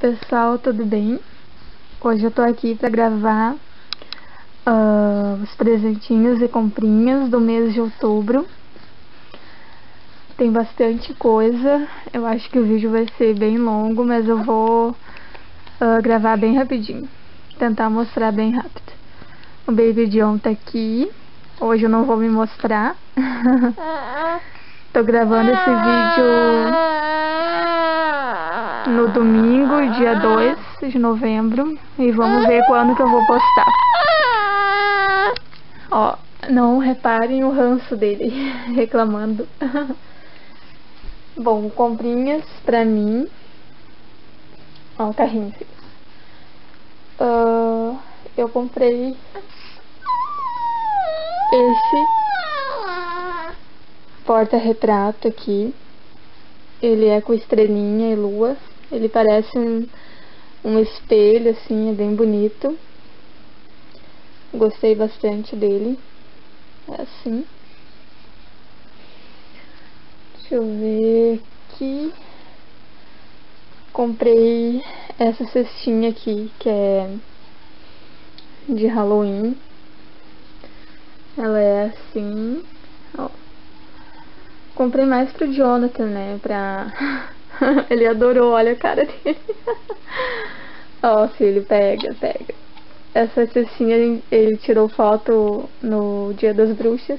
pessoal, tudo bem? Hoje eu tô aqui pra gravar os presentinhos e comprinhas do mês de outubro. Tem bastante coisa, eu acho que o vídeo vai ser bem longo, mas eu vou gravar bem rapidinho, tentar mostrar bem rápido. O Baby John tá aqui, hoje eu não vou me mostrar. Tô gravando esse vídeo no domingo, dia 2 de novembro, e vamos ver quando que eu vou postar. Ó, não reparem o ranço dele, reclamando. Bom, comprinhas pra mim. Ó, o carrinho. Eu comprei esse porta-retrato aqui. Ele é com estrelinha e lua. Ele parece um espelho, assim, é bem bonito. Gostei bastante dele. É assim. Deixa eu ver aqui. Comprei essa cestinha aqui, que é de Halloween. Ela é assim. Ó. Comprei mais pro Jonathan, né? Ele adorou, olha a cara dele. Ó, filho, pega. Essa cestinha ele tirou foto no Dia das Bruxas.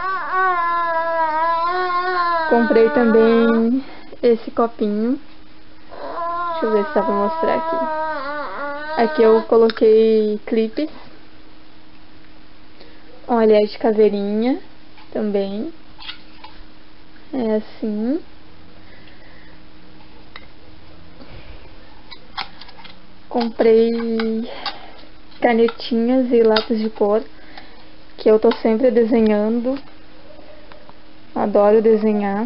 Comprei também esse copinho. Deixa eu ver se dá pra mostrar aqui. Aqui eu coloquei clipes. Olha, é de caveirinha também. É assim. Comprei canetinhas e lápis de cor, que eu tô sempre desenhando. Adoro desenhar.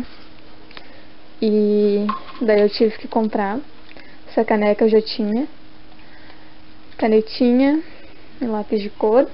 E daí eu tive que comprar. Essa caneca eu já tinha. Canetinha e lápis de cor.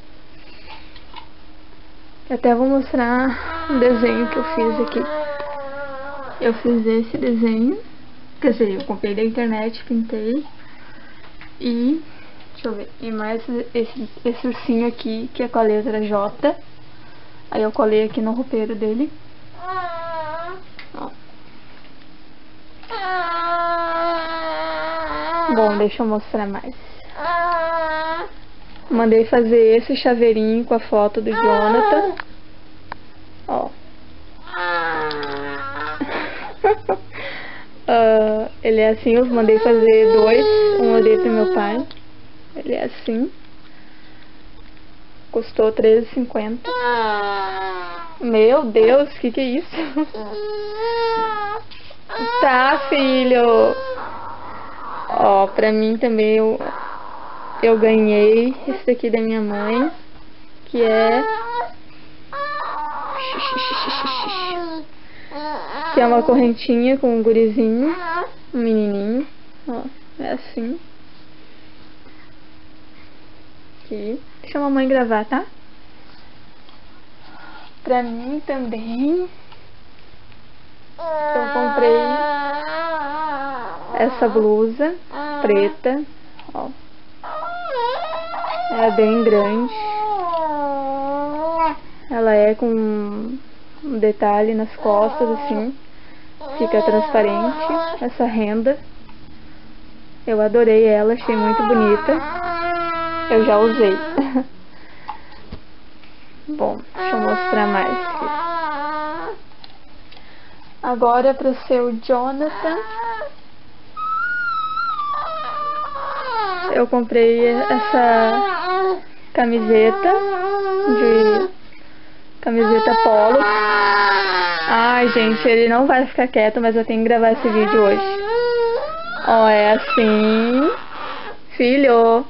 Eu até vou mostrar um desenho que eu fiz aqui. Eu fiz esse desenho. Quer dizer, eu comprei da internet, pintei. E, deixa eu ver, e mais esse ursinho aqui, que é com a letra J. Aí eu colei aqui no roupeiro dele. Ó. Bom, deixa eu mostrar mais. Mandei fazer esse chaveirinho com a foto do Jonathan. Ó. Ele é assim, eu mandei fazer dois. Um eu dei pro meu pai. Ele é assim. Custou R$13,50. Meu Deus, que é isso? Tá, filho. Ó, pra mim também eu ganhei esse daqui da minha mãe, que é uma correntinha com um gurizinho, um menininho. Ó, é assim. Aqui. Deixa a mamãe gravar, tá? Pra mim também eu comprei essa blusa preta, ó. Ela é bem grande. Ela é com um detalhe nas costas, assim. Fica transparente. Essa renda. Eu adorei ela, achei muito bonita. Eu já usei. Bom, deixa eu mostrar mais aqui. Agora para o seu Jonathan. Eu comprei essa camiseta polo. Ai, gente, ele não vai ficar quieto, mas eu tenho que gravar esse vídeo hoje. Ó, é assim. Filho.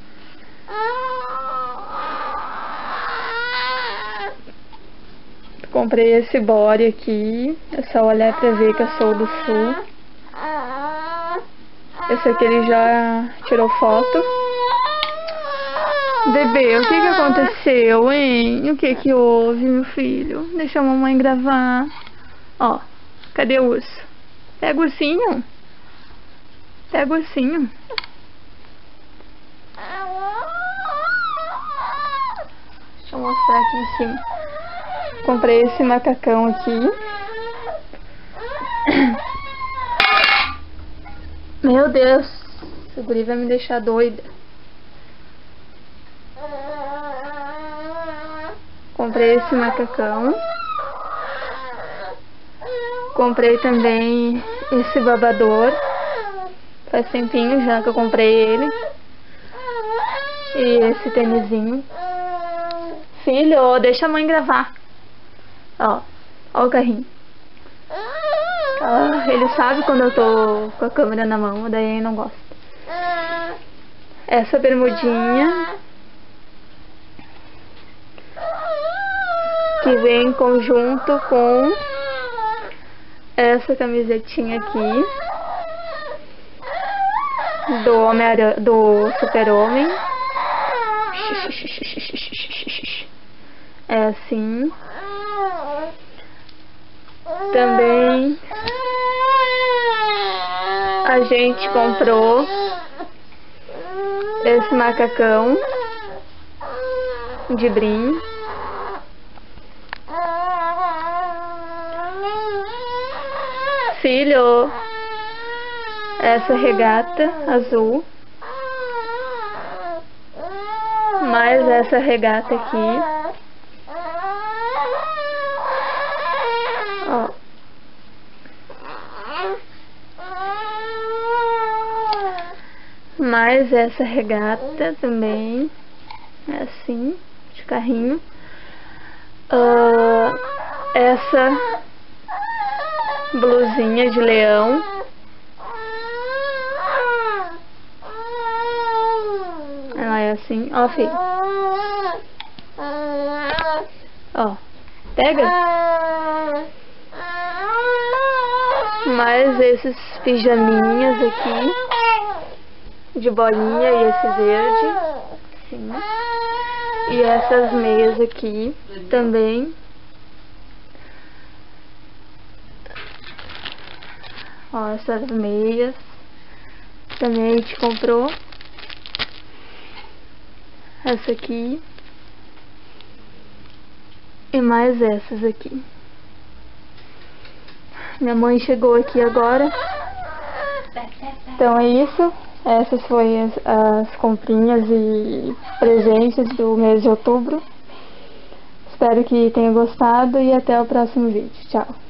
Comprei esse body aqui. É só olhar pra ver que eu sou do sul. Esse aqui ele já tirou foto. Bebê, o que aconteceu, hein? O que houve, meu filho? Deixa a mamãe gravar. Ó, cadê o urso? Pega o ursinho. Pega o ursinho. Deixa eu mostrar aqui em cima. Comprei esse macacão aqui. Meu Deus, esse guri vai me deixar doida. Comprei esse macacão. Comprei também esse babador. Faz tempinho já que eu comprei ele. E esse tênisinho. Filho, deixa a mãe gravar. Ó o carrinho. Ele sabe quando eu tô com a câmera na mão, daí ele não gosta. Essa bermudinha que vem em conjunto com essa camisetinha aqui do Super-Homem. É assim. Também a gente comprou esse macacão de brim. Filho, essa regata azul. Mais essa regata aqui. Ó. Mais essa regata também. É assim, de carrinho. Essa blusinha de leão. Ela é assim, ó, filho. Ó, pega. Mais esses pijaminhas aqui de bolinha e esse verde, assim. E essas meias aqui também. Ó, essas meias também a gente comprou. Essa aqui. E mais essas aqui. Minha mãe chegou aqui agora. Então é isso. Essas foram as comprinhas e presentes do mês de outubro. Espero que tenha gostado e até o próximo vídeo. Tchau.